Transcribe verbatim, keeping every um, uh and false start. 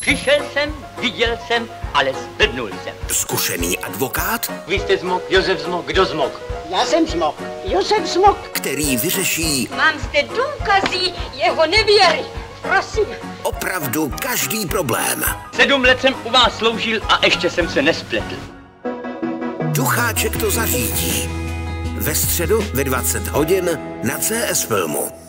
Přišel jsem, viděl jsem, ale zblbnul jsem. Zkušený advokát? Vy jste zmok, Josef zmok, kdo zmok? Já jsem zmok, Josef zmok. Který vyřeší... Mám zde důkazy jeho nevěry. Prosím. Opravdu každý problém. Sedm let jsem u vás sloužil a ještě jsem se nespletl. Ducháček to zařídí. Ve středu ve dvacet hodin na C S Filmu.